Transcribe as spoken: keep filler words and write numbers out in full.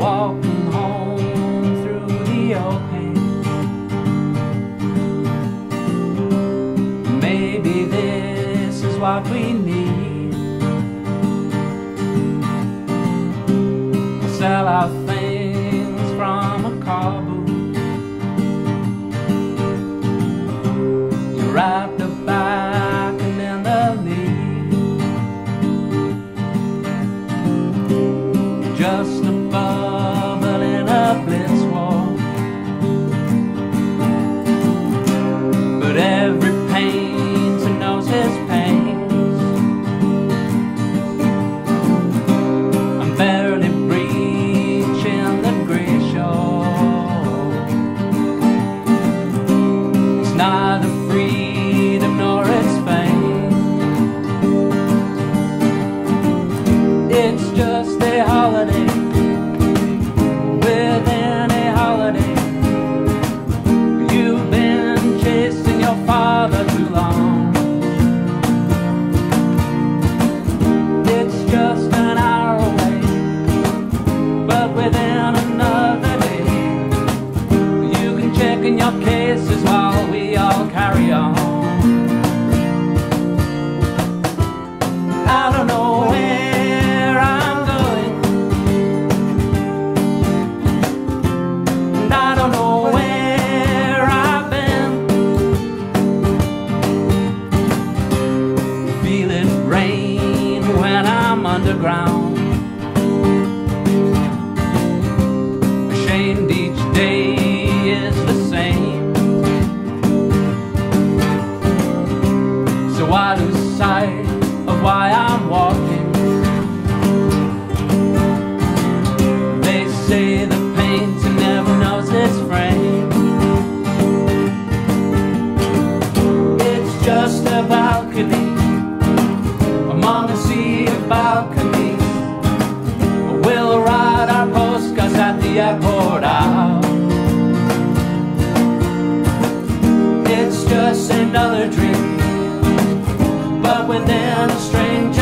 walking home through the open. Maybe this is what we need. We'll sell our things from a car boot. You wrap the back and then the knee. Just a bubble in a blitz wall, but every painter knows his pains. I'm barely breaching the gray shore. It's neither freedom nor its fame. It's just a holiday within a holiday. You've been chasing your father too long. It's just an hour away, but within another day you can check in your cases while we all carry on. I don't know where I'm going, and I don't know where I've been. Feel it rain when I'm underground. Ashamed each day is the same. So I lose sight of why I'm walking. They say the painter never knows its frame. It's just a balcony among a sea of balconies. We'll ride our postcards at the airport out. It's just another dream, but within a strange